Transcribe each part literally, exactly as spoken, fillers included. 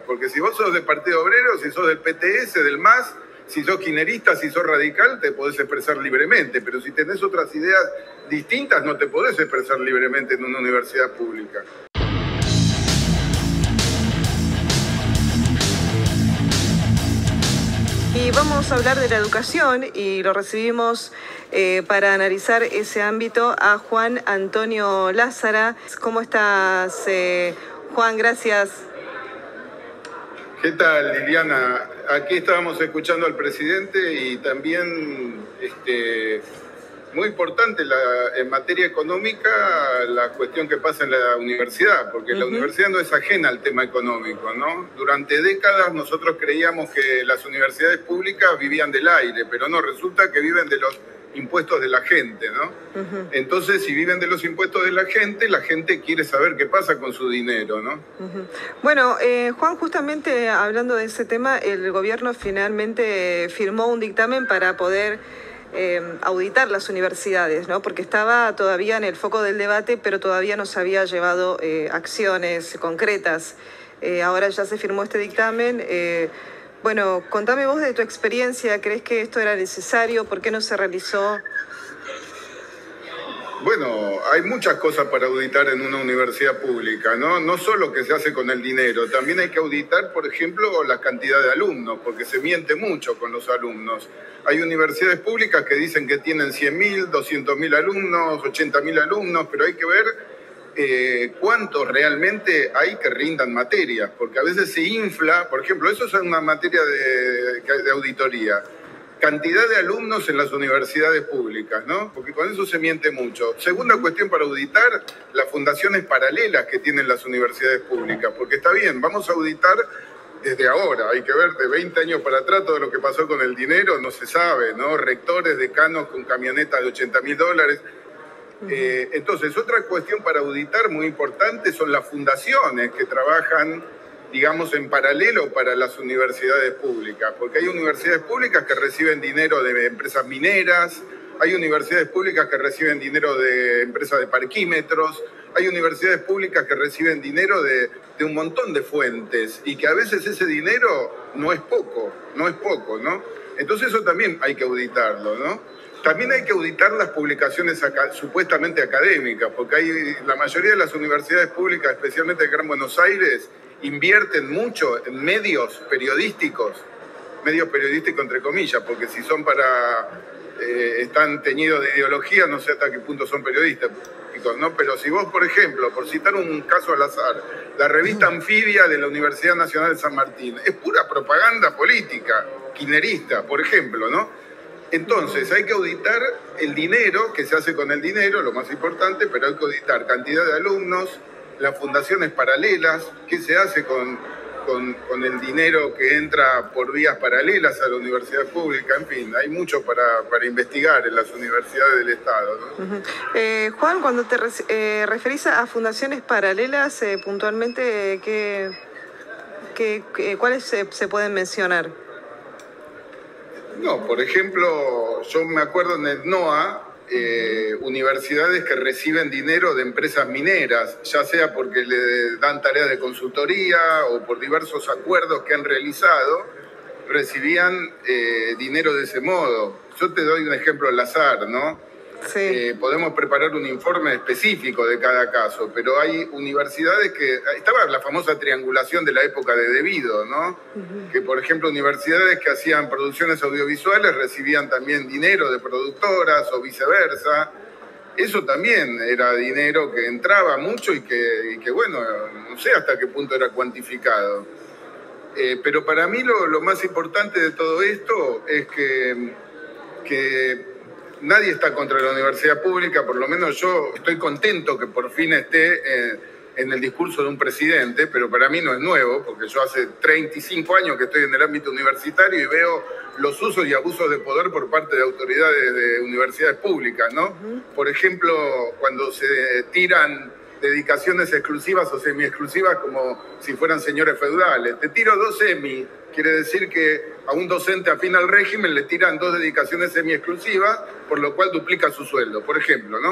porque si vos sos del Partido Obrero, si sos del P T S, del M A S, si sos kirchnerista, si sos radical, te podés expresar libremente, pero si tenés otras ideas distintas, no te podés expresar libremente en una universidad pública. Y vamos a hablar de la educación y lo recibimos eh, para analizar ese ámbito a Juan Antonio Lázara. ¿Cómo estás, eh, Juan? Gracias. ¿Qué tal, Liliana? Aquí estábamos escuchando al presidente y también este, muy importante la, en materia económica la cuestión que pasa en la universidad, porque uh-huh. la universidad no es ajena al tema económico, ¿no? Durante décadas nosotros creíamos que las universidades públicas vivían del aire, pero no, resulta que viven de los impuestos de la gente, ¿no? Uh-huh. Entonces, si viven de los impuestos de la gente, la gente quiere saber qué pasa con su dinero, ¿no? Uh-huh. Bueno, eh, Juan, justamente hablando de ese tema, el gobierno finalmente firmó un dictamen para poder eh, auditar las universidades, ¿no? Porque estaba todavía en el foco del debate, pero todavía no se había llevado eh, acciones concretas. Eh, ahora ya se firmó este dictamen. Eh, Bueno, contame vos de tu experiencia, ¿crees que esto era necesario? ¿Por qué no se realizó? Bueno, hay muchas cosas para auditar en una universidad pública, ¿no? No solo que se hace con el dinero, también hay que auditar, por ejemplo, la cantidad de alumnos, porque se miente mucho con los alumnos. Hay universidades públicas que dicen que tienen cien mil, doscientos mil alumnos, ochenta mil alumnos, pero hay que ver Eh, cuántos realmente hay que rindan materias, porque a veces se infla, por ejemplo, eso es una materia de, de auditoría, cantidad de alumnos en las universidades públicas, ¿no? Porque con eso se miente mucho. Segunda cuestión para auditar, las fundaciones paralelas que tienen las universidades públicas, porque está bien, vamos a auditar desde ahora, hay que ver de veinte años para atrás todo lo que pasó con el dinero, no se sabe, ¿no? Rectores, decanos con camionetas de ochenta mil dólares. Eh, entonces, otra cuestión para auditar muy importante son las fundaciones que trabajan, digamos, en paralelo para las universidades públicas, porque hay universidades públicas que reciben dinero de empresas mineras, hay universidades públicas que reciben dinero de empresas de parquímetros, hay universidades públicas que reciben dinero de, de un montón de fuentes y que a veces ese dinero no es poco, no es poco, ¿no? Entonces eso también hay que auditarlo, ¿no? También hay que auditar las publicaciones acá, supuestamente académicas, porque hay, la mayoría de las universidades públicas, especialmente en Gran Buenos Aires, invierten mucho en medios periodísticos, medios periodísticos entre comillas, porque si son para, eh, están teñidos de ideología, no sé hasta qué punto son periodistas, ¿no? Pero si vos, por ejemplo, por citar un caso al azar, la revista Anfibia de la Universidad Nacional de San Martín, es pura propaganda política, kirchnerista, por ejemplo, ¿no? Entonces, hay que auditar el dinero, que se hace con el dinero, lo más importante, pero hay que auditar cantidad de alumnos, las fundaciones paralelas, qué se hace con, con, con el dinero que entra por vías paralelas a la universidad pública, en fin, hay mucho para, para investigar en las universidades del Estado, ¿no? Uh-huh. eh, Juan, cuando te re eh, referís a fundaciones paralelas, eh, puntualmente, ¿qué, qué, qué, ¿cuáles se, se pueden mencionar? No, por ejemplo, yo me acuerdo en el N O A, eh, universidades que reciben dinero de empresas mineras, ya sea porque le dan tareas de consultoría o por diversos acuerdos que han realizado, recibían eh, dinero de ese modo. Yo te doy un ejemplo al azar, ¿no? Sí. Eh, podemos preparar un informe específico de cada caso, pero hay universidades que... Estaba la famosa triangulación de la época de Debido, ¿no? Uh-huh. Que, por ejemplo, universidades que hacían producciones audiovisuales recibían también dinero de productoras o viceversa. Eso también era dinero que entraba mucho y que, y que bueno, no sé hasta qué punto era cuantificado. Eh, pero para mí lo, lo más importante de todo esto es que... que nadie está contra la universidad pública, por lo menos yo estoy contento que por fin esté eh, en el discurso de un presidente, pero para mí no es nuevo, porque yo hace treinta y cinco años que estoy en el ámbito universitario y veo los usos y abusos de poder por parte de autoridades de universidades públicas, ¿no? Uh-huh. Por ejemplo, cuando se tiran dedicaciones exclusivas o semi-exclusivas como si fueran señores feudales. Te tiro dos semi, quiere decir que a un docente afín al régimen le tiran dos dedicaciones semi-exclusivas, por lo cual duplica su sueldo, por ejemplo, ¿no?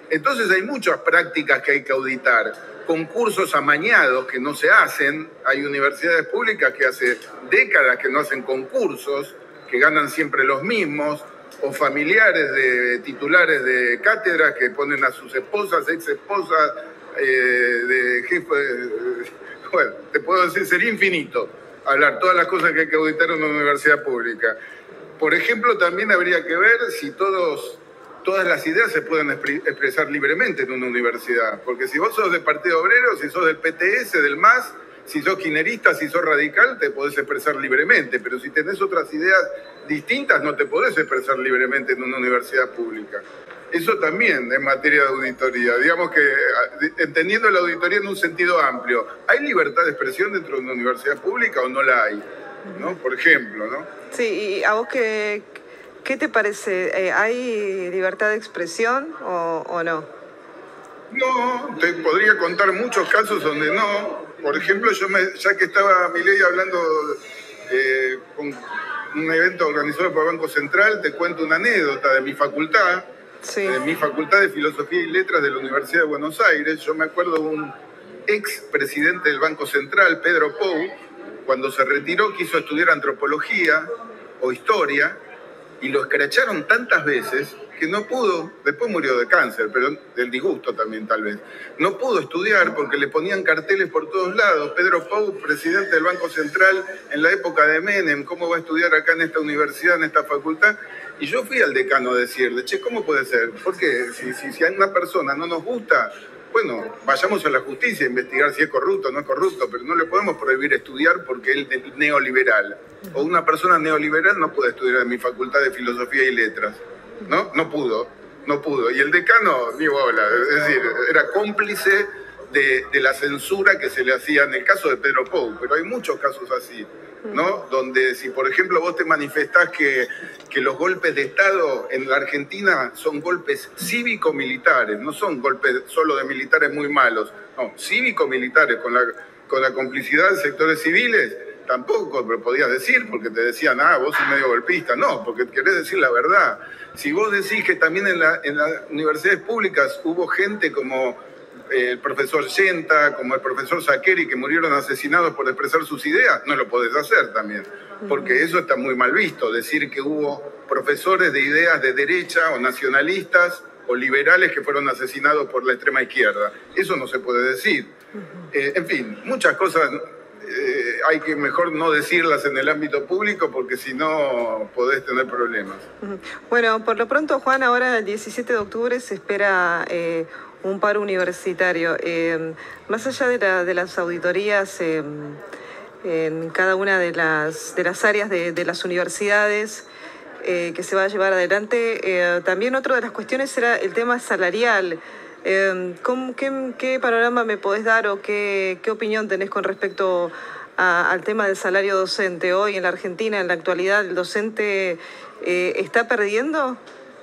Entonces hay muchas prácticas que hay que auditar, concursos amañados que no se hacen, hay universidades públicas que hace décadas que no hacen concursos, que ganan siempre los mismos, o familiares de titulares de cátedras que ponen a sus esposas, ex esposas, eh, de jefe, bueno, te puedo decir, sería infinito hablar todas las cosas que hay que auditar en una universidad pública. Por ejemplo, también habría que ver si todos, todas las ideas se pueden expresar libremente en una universidad, porque si vos sos del Partido Obrero, si sos del P T S, del M A S, si sos kirchnerista, si sos radical, te podés expresar libremente, pero si tenés otras ideas distintas, no te podés expresar libremente en una universidad pública. Eso también es materia de auditoría. Digamos que, entendiendo la auditoría en un sentido amplio, ¿hay libertad de expresión dentro de una universidad pública o no la hay? ¿No? Por ejemplo, ¿no? Sí, ¿y a vos qué, qué te parece? ¿Hay libertad de expresión o, o no? No, te podría contar muchos casos donde no. Por ejemplo, yo me, ya que estaba Milei hablando eh, con un evento organizado por el Banco Central, te cuento una anécdota de mi facultad, sí. de mi facultad de Filosofía y Letras de la Universidad de Buenos Aires. Yo me acuerdo de un ex presidente del Banco Central, Pedro Pou, cuando se retiró quiso estudiar antropología o historia y lo escracharon tantas veces que no pudo, después murió de cáncer, pero del disgusto también tal vez, no pudo estudiar porque le ponían carteles por todos lados. Pedro Pou, presidente del Banco Central en la época de Menem, ¿cómo va a estudiar acá en esta universidad, en esta facultad? Y yo fui al decano a decirle, che, ¿cómo puede ser? Porque si, si, si a una persona no nos gusta, bueno, vayamos a la justicia a investigar si es corrupto o no es corrupto, pero no le podemos prohibir estudiar porque él es neoliberal. O una persona neoliberal no puede estudiar en mi facultad de Filosofía y Letras. ¿No? No pudo, no pudo. Y el decano, ni bola, es decir, era cómplice de, de la censura que se le hacía en el caso de Pedro Pou, pero hay muchos casos así, ¿no? Donde si, por ejemplo, vos te manifestás que, que los golpes de Estado en la Argentina son golpes cívico-militares, no son golpes solo de militares muy malos, no, cívico-militares, con la, con la complicidad de sectores civiles, tampoco me podías decir, porque te decían, ah, vos sos medio golpista. No, porque querés decir la verdad. Si vos decís que también en, la, en las universidades públicas hubo gente como eh, el profesor Yenta, como el profesor Sakeri, que murieron asesinados por expresar sus ideas, no lo podés hacer también, porque eso está muy mal visto, decir que hubo profesores de ideas de derecha o nacionalistas o liberales que fueron asesinados por la extrema izquierda. Eso no se puede decir. Eh, en fin, muchas cosas... Eh, hay que mejor no decirlas en el ámbito público porque si no podés tener problemas. Bueno, por lo pronto, Juan, ahora el diecisiete de octubre se espera eh, un paro universitario. Eh, más allá de, la, de las auditorías eh, en cada una de las, de las áreas de, de las universidades eh, que se va a llevar adelante, eh, también otra de las cuestiones será el tema salarial. Eh, ¿cómo, qué, ¿Qué panorama me podés dar o qué, qué opinión tenés con respecto a, al tema del salario docente? Hoy en la Argentina, en la actualidad, ¿el docente eh, está perdiendo?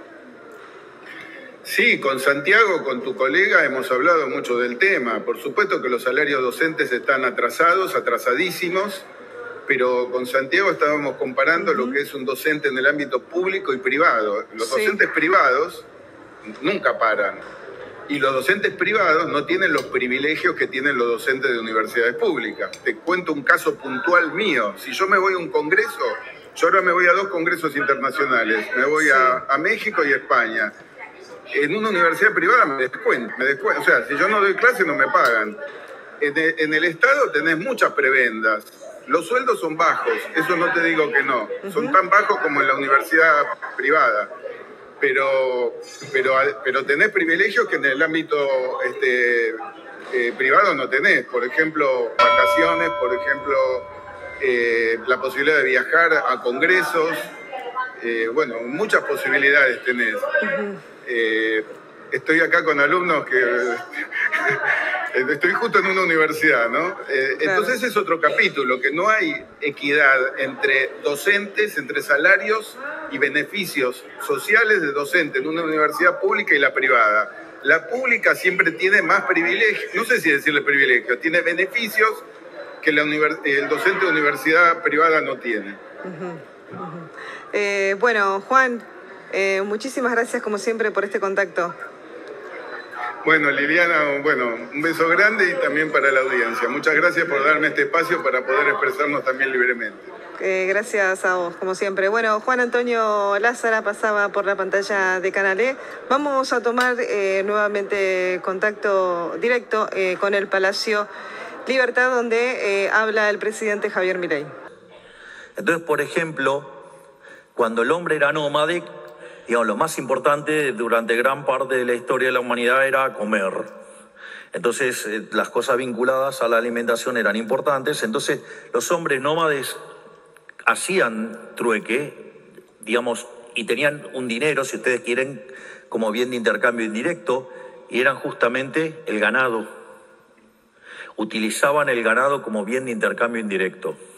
Sí, con Santiago, con tu colega, hemos hablado mucho del tema. Por supuesto que los salarios docentes están atrasados, atrasadísimos, pero con Santiago estábamos comparando uh-huh. lo que es un docente en el ámbito público y privado. Los sí. docentes privados nunca paran. Y los docentes privados no tienen los privilegios que tienen los docentes de universidades públicas. Te cuento un caso puntual mío. Si yo me voy a un congreso, yo ahora me voy a dos congresos internacionales. Me voy sí. a, a México y a España. En una universidad privada me descuento, me descuento. O sea, si yo no doy clase no me pagan. En el, en el Estado tenés muchas prebendas. Los sueldos son bajos, eso no te digo que no. Son tan bajos como en la universidad privada. Pero, pero, pero tenés privilegios que en el ámbito este, eh, privado no tenés. Por ejemplo, vacaciones, por ejemplo, eh, la posibilidad de viajar a congresos. Eh, bueno, muchas posibilidades tenés. Eh, estoy acá con alumnos que... estoy justo en una universidad, ¿no? Eh, claro. Entonces es otro capítulo, que no hay equidad entre docentes, entre salarios y beneficios sociales de docente en una universidad pública y la privada. La pública siempre tiene más privilegios, no sé si decirle privilegios, tiene beneficios que la univers- el docente de universidad privada no tiene. Uh-huh. Uh-huh. Eh, bueno, Juan, eh, muchísimas gracias como siempre por este contacto. Bueno, Liliana, bueno, un beso grande y también para la audiencia. Muchas gracias por darme este espacio para poder expresarnos también libremente. Eh, gracias a vos, como siempre. Bueno, Juan Antonio Lázara pasaba por la pantalla de Canal E. Vamos a tomar eh, nuevamente contacto directo eh, con el Palacio Libertad, donde eh, habla el presidente Javier Milei. Entonces, por ejemplo, cuando el hombre era nómade, digamos, lo más importante durante gran parte de la historia de la humanidad era comer. Entonces, eh, las cosas vinculadas a la alimentación eran importantes. Entonces, los hombres nómades hacían trueque, digamos, y tenían un dinero, si ustedes quieren, como bien de intercambio indirecto, y eran justamente el ganado. Utilizaban el ganado como bien de intercambio indirecto.